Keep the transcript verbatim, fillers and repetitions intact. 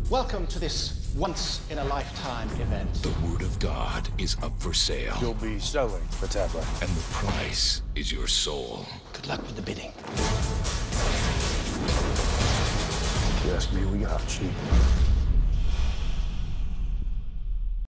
Welcome to this once-in-a-lifetime event. The Word of God is up for sale. You'll be selling the tablet. And the price is your soul. Good luck with the bidding. If you ask me, we got cheap.